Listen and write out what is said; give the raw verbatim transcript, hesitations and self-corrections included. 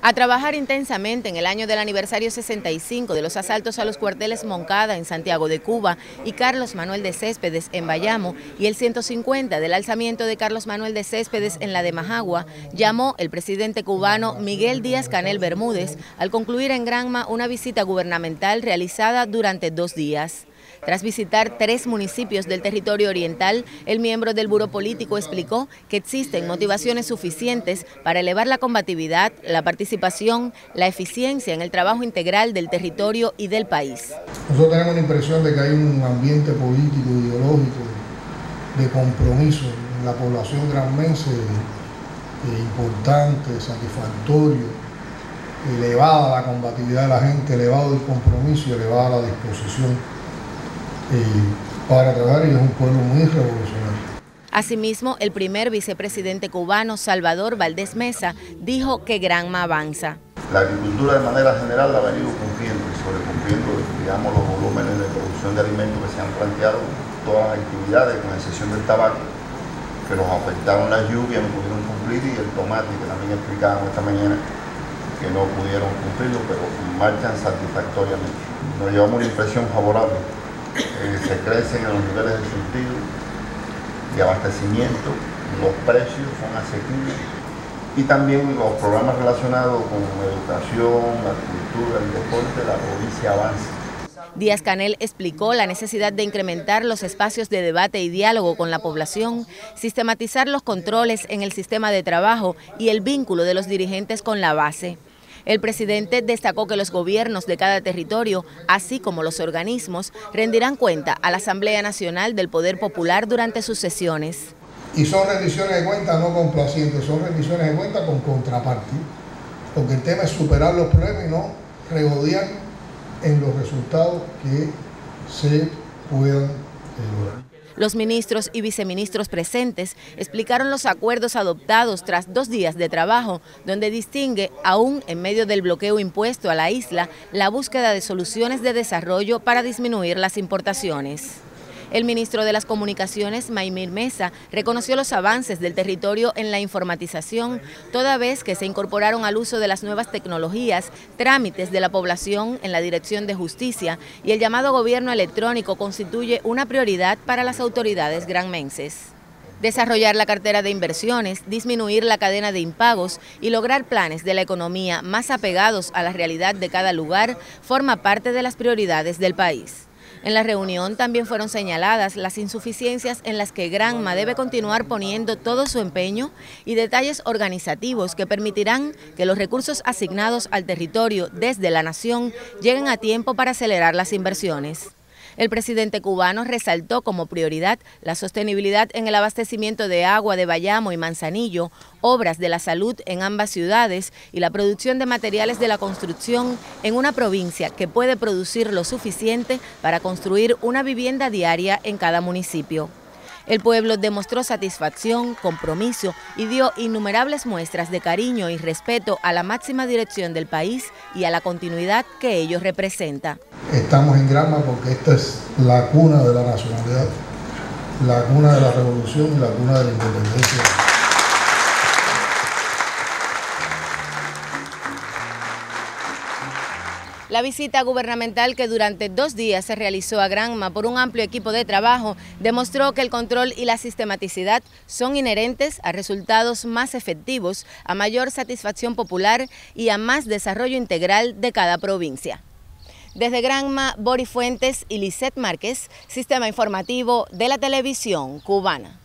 A trabajar intensamente en el año del aniversario sesenta y cinco de los asaltos a los cuarteles Moncada en Santiago de Cuba y Carlos Manuel de Céspedes en Bayamo y el ciento cincuenta del alzamiento de Carlos Manuel de Céspedes en la de Majagua, llamó el presidente cubano Miguel Díaz-Canel Bermúdez al concluir en Granma una visita gubernamental realizada durante dos días. Tras visitar tres municipios del territorio oriental, el miembro del Buró Político explicó que existen motivaciones suficientes para elevar la combatividad, la participación, la eficiencia en el trabajo integral del territorio y del país. Nosotros tenemos la impresión de que hay un ambiente político, ideológico, de compromiso en la población granmense eh, importante, satisfactorio, elevada la combatividad de la gente, elevado el compromiso y elevada la disposición Eh, para trabajar, y es un pueblo muy revolucionario. Asimismo, el primer vicepresidente cubano, Salvador Valdés Mesa, dijo que Granma avanza. La agricultura de manera general la ha venido cumpliendo y sobrecumpliendo, digamos, los volúmenes de producción de alimentos que se han planteado, todas las actividades, con excepción del tabaco, que nos afectaron las lluvias, no pudieron cumplir, y el tomate, que también explicábamos esta mañana, que no pudieron cumplirlo, pero marchan satisfactoriamente. Nos llevamos una impresión favorable. Eh, se crecen en los niveles de surtido y abastecimiento, los precios son asequibles y también los programas relacionados con la educación, la cultura, el deporte, la provincia avanza. Díaz-Canel explicó la necesidad de incrementar los espacios de debate y diálogo con la población, sistematizar los controles en el sistema de trabajo y el vínculo de los dirigentes con la base. El presidente destacó que los gobiernos de cada territorio, así como los organismos, rendirán cuenta a la Asamblea Nacional del Poder Popular durante sus sesiones. Y son rendiciones de cuentas no complacientes, son rendiciones de cuentas con contraparte, porque el tema es superar los problemas y no regodear en los resultados que se puedan lograr. Los ministros y viceministros presentes explicaron los acuerdos adoptados tras dos días de trabajo, donde distingue, aún en medio del bloqueo impuesto a la isla, la búsqueda de soluciones de desarrollo para disminuir las importaciones. El ministro de las Comunicaciones, Maymir Mesa, reconoció los avances del territorio en la informatización, toda vez que se incorporaron al uso de las nuevas tecnologías, trámites de la población en la Dirección de Justicia, y el llamado gobierno electrónico constituye una prioridad para las autoridades granmenses. Desarrollar la cartera de inversiones, disminuir la cadena de impagos y lograr planes de la economía más apegados a la realidad de cada lugar forma parte de las prioridades del país. En la reunión también fueron señaladas las insuficiencias en las que Granma debe continuar poniendo todo su empeño y detalles organizativos que permitirán que los recursos asignados al territorio desde la nación lleguen a tiempo para acelerar las inversiones. El presidente cubano resaltó como prioridad la sostenibilidad en el abastecimiento de agua de Bayamo y Manzanillo, obras de la salud en ambas ciudades y la producción de materiales de la construcción en una provincia que puede producir lo suficiente para construir una vivienda diaria en cada municipio. El pueblo demostró satisfacción, compromiso y dio innumerables muestras de cariño y respeto a la máxima dirección del país y a la continuidad que ello representa. Estamos en Granma porque esta es la cuna de la nacionalidad, la cuna de la revolución y la cuna de la independencia. La visita gubernamental, que durante dos días se realizó a Granma por un amplio equipo de trabajo, demostró que el control y la sistematicidad son inherentes a resultados más efectivos, a mayor satisfacción popular y a más desarrollo integral de cada provincia. Desde Granma, Boris Fuentes y Lisette Márquez, Sistema Informativo de la Televisión Cubana.